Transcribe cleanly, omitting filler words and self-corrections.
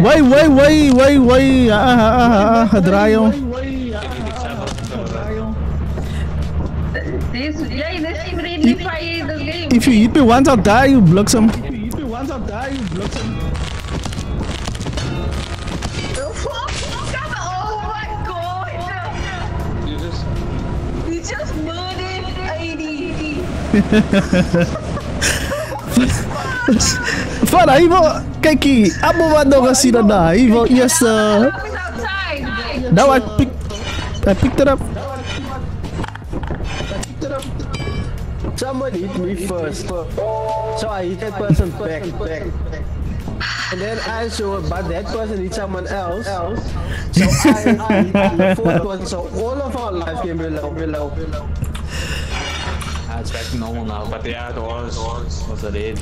Wait. Gedraaien. If you hit me once, I'll die, you bliksem. Oh my god! You just murdered AD. Fala aí, kijk hier. Abo wat nog eens hier daar. Hier, yes. Now I picked it up. Someone hit me first, so I hit that person back. And then I saw, but that person hit someone else. So I hit the fourth one, so all of our life came below. It's back to normal now, but yeah, it was a raid.